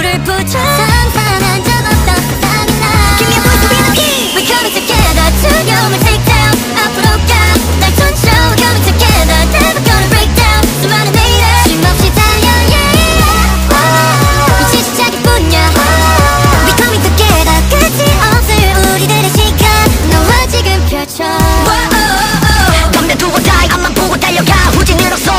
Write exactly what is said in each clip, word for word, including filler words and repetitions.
붙여 상상한 적 없던 세상이 나 Give me a voice to be the king We're coming together 두려움을 take down 앞으로 가날 던져 Coming together never gonna break down 수많은 내일을 쉼없이 달려 yeah yeah 이제 시작뿐이야 We're coming together 끝이 없을 우리들의 시간 너와 지금 펼쳐 덤벼 두고 die 앞만 보고 달려가 후진으로 쏘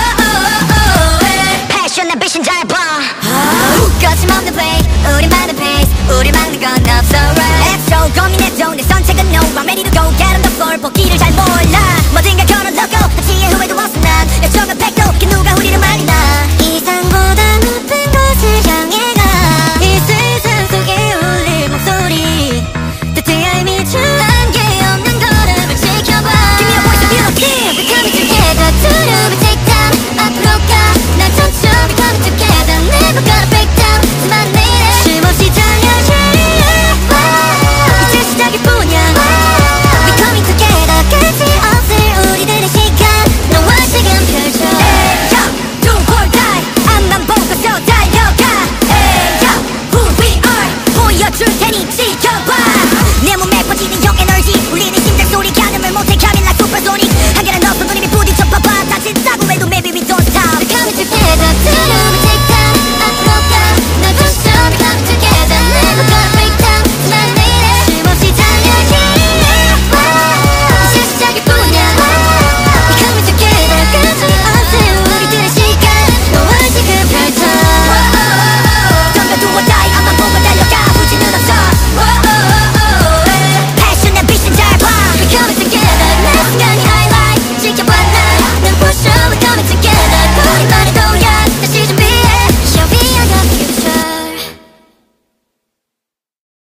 Passion ambition 잘 봐 거침없는 play 우리만의 pace 우리 막는 건 없어 right Let's go 고민해도 내 선택은 no I'm ready to go get on the floor 보기를